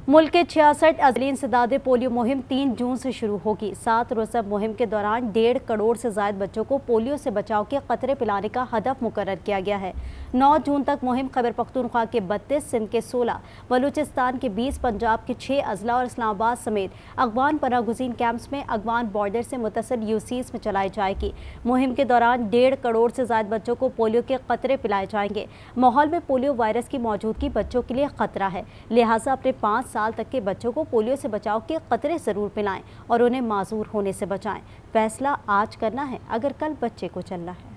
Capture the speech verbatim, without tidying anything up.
मुल्क के छियासठ अजली इंसदादे पोलियो मुहिम तीन जून से शुरू होगी। सात रोज़ा मुहिम के दौरान डेढ़ करोड़ से ज्यादा बच्चों को पोलियो से बचाव के कतरे पिलाने का हदफ मुकर्रर किया गया है। नौ जून तक मुहिम खैबर पख्तूनख्वा के बत्तीस, सिंध के सोलह, बलूचिस्तान के बीस, पंजाब के छः अजला और इस्लामाबाद समेत अगवान पनागुज़ीन कैंप्स में अगवान बॉर्डर से मुतसिल यूसीज में चलाई जाएगी। मुहिम के दौरान डेढ़ करोड़ से ज्यादा बच्चों को पोलियो के कतरे पिलाए जाएंगे। माहौल में पोलियो वायरस की मौजूदगी बच्चों के लिए खतरा है, लिहाजा अपने पाँच साल तक के बच्चों को पोलियो से बचाव के कतरे जरूर पिलाएं और उन्हें माजूर होने से बचाएं। फैसला आज करना है अगर कल बच्चे को चलना है।